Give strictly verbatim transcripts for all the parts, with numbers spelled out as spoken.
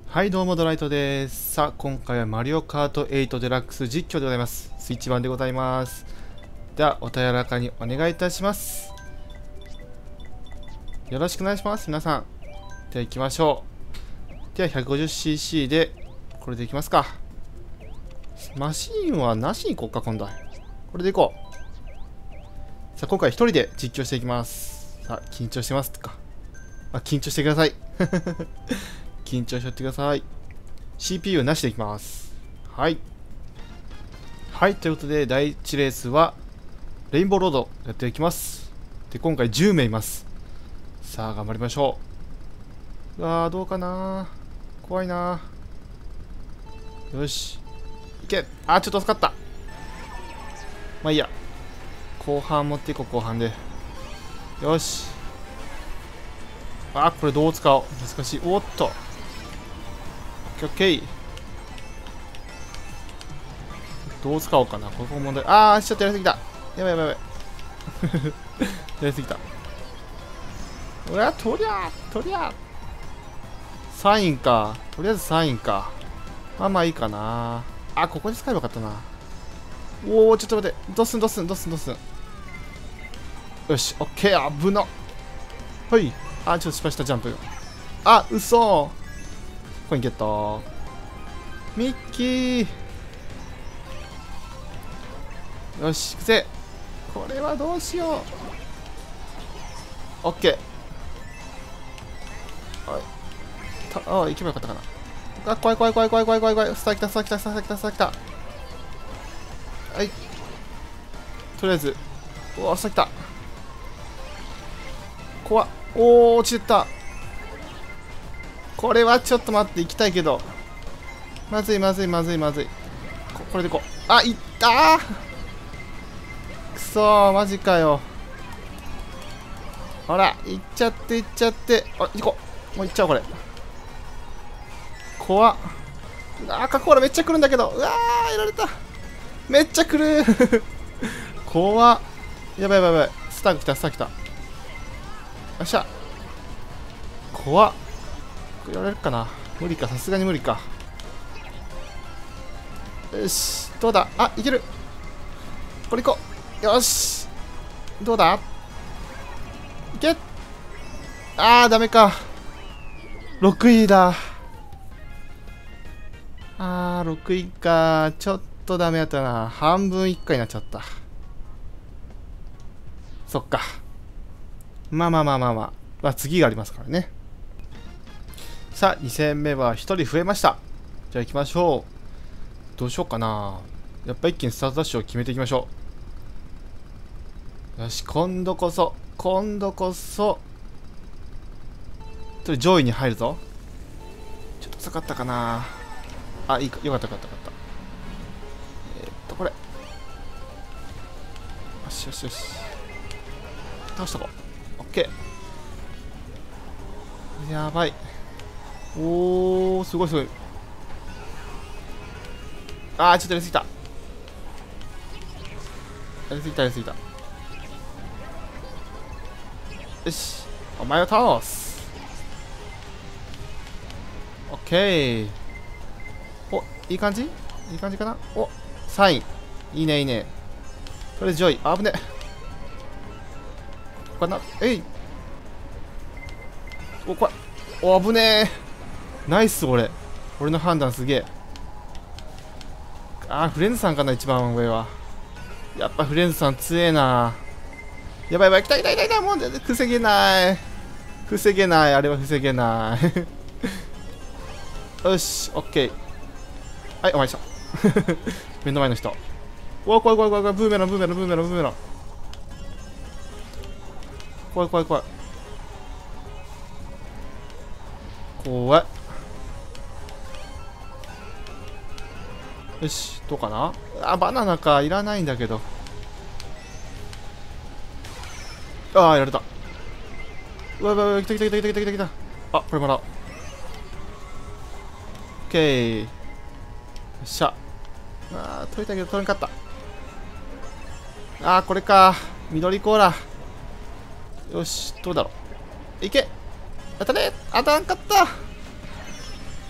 はいどうもドライトです。さあ今回はマリオカートエイトデラックス実況でございます。スイッチ版でございます。ではお平らかにお願いいたします。よろしくお願いします皆さん。では行きましょう。では ひゃくごじゅっシーシー でこれでいきますか。マシーンはなしに行こうか今度は。これでいこう。さあ今回一人で実況していきます。さあ緊張してますか。あ緊張してください。緊張しちゃってください。シーピーユー なしでいきます。はい。はい、ということで、だいいちレースは、レインボーロードやっていきます。で、今回じゅうめいいます。さあ、頑張りましょう。うわー、どうかなー。怖いなー。よし。いけ。あー、ちょっと遅かった。まあいいや。後半持っていこう、後半で。よし。あー、これどう使おう。難しい。おっと。オッケー。どう使おうかな。ここ問題。あー、ちょっとやりすぎた。やばいやばいやばい。やりすぎた。うわ、とりゃとりゃサインか。とりあえずサインか。まあまあいいかな。あ、ここで使えばよかったな。おー、ちょっと待って。どうすんどうすんどうすんどうすん。よし、オッケー。危な。はい。あ、ちょっと失敗したジャンプ。あ、嘘。コインゲット。ミッキー。よし、行くぜ。これはどうしよう。オッケー。はい。たああ、行けばよかったかな。あ、怖い怖い怖い怖い怖い怖い怖い。スター来た、スター来た、スター来た、スター来た。はい。とりあえず。うわ、スター来た。怖っ。おー、落ちてった。これはちょっと待って、行きたいけど。まずいまずいまずいまずい。こ, これでいこう。あ、いったー。くそー、マジかよ。ほら、行っちゃって行っちゃって。あ、行こう。もう行っちゃおう、これ。怖っ。あ、カコーラめっちゃ来るんだけど。うわー、やられた。めっちゃ来るー。怖っ。やばいやばいやばい。スター来た、スター来た。よっしゃ。怖っ。やられるかな。無理か、さすがに無理か。よし、どうだ。あ、いける。これ行こう。よし。どうだ。いけ。あー、ダメか。ろくいだ。あー、ろくいか。ちょっとダメやったな。半分いっかいになっちゃった。そっか。まあまあまあまあまあ。まあ次がありますからね。さあ、に戦目はひとり増えました。じゃあ行きましょう。どうしようかな。やっぱ一気にスタートダッシュを決めていきましょう。よし、今度こそ、今度こそ、ちょっと上位に入るぞ。ちょっと遅かったかな。あ、いいか、よかったよかったよかった。えー、っと、これ。よしよしよし。倒しとこう。オッケー。やばい。おー、すごいすごい。あー、ちょっとやりすぎた。やりすぎたやりすぎた。よし、お前を倒す。オッケー。お、いい感じいい感じかな。お、サイン。いいねいいね。とりあえず上位。あぶね。ここかな。えい。お、これ。お、あぶねー。ナイス、俺。俺の判断すげえ。あー、フレンズさんかな、一番上は。やっぱフレンズさん強えな。やばいやばい、来た来た来た来た。もう防げない。防げない。あれは防げない。よし、オッケー。はい、お前でした。目の前の人。おー、怖い怖い怖い怖い。ブーメランブーメランブーメランブーメラン。怖い怖い怖い。怖い。よし、どうかな。あ、バナナか。いらないんだけど。ああ、やられた。うわうわうわ、来た来た来た来た来た来た来た。あ、これもらおう。オッケー。よっしゃ。あー、取れたけど取れんかった。あー、これか。緑コーラ。よし、どうだろう。いけ。当たれ。当たらんかった。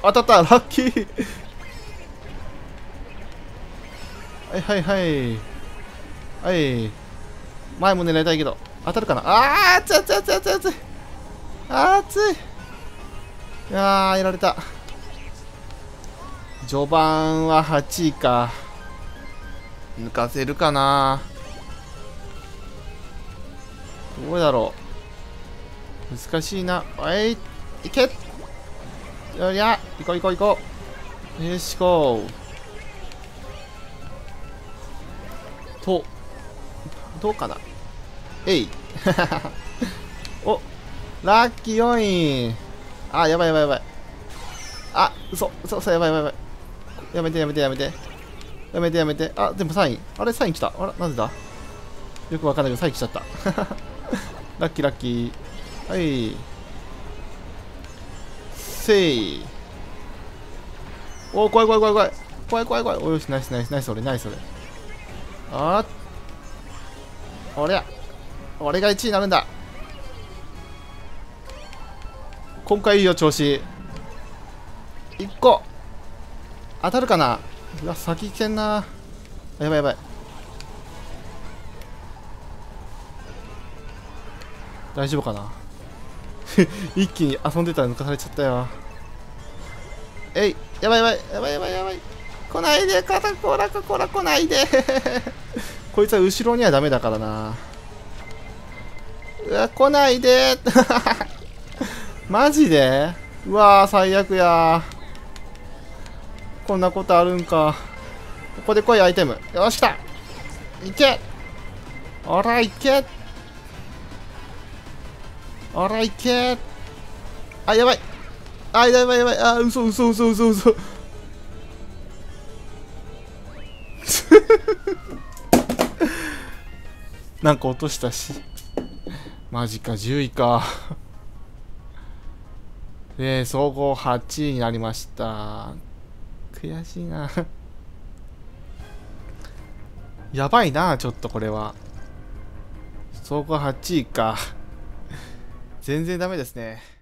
当たったラッキーはいはいはいはい前も狙いたいけど当たるかなあー熱い熱い熱い熱い熱い熱いいやーやられた序盤ははちいか抜かせるかなどうだろう難しいなはいいけよりゃ行こう行こう行こうよし行こうとどうかなえいおラッキーよんいあやばいやばいやばいあ嘘嘘嘘やばいやばいやばいやめてやめてやめてやめてやめてあでもさんいあれさんい来たあらなんでだよくわかんないけどさんい来ちゃったラッキーラッキーはいせいおー怖い怖い怖い怖い怖い怖い怖いおよしナイスナイスナイス俺ナイス俺あー俺や俺がいちいになるんだ今回いいよ調子いっこ当たるかなうわ先行けんなやばいやばい大丈夫かな一気に遊んでたら抜かされちゃったよえいやばいやばいやばいやばいやばい来ないでカタコラカコラ来ないでこいつは後ろにはダメだからなうわ来ないでマジでうわー最悪やこんなことあるんかここで来いアイテムよし来たいけおらいけおらいけあやばいあやばいやばいあ嘘嘘嘘嘘嘘なんか落としたしマジかじゅういかで総合はちいになりました悔しいなやばいなちょっとこれは総合はちいか全然ダメですね。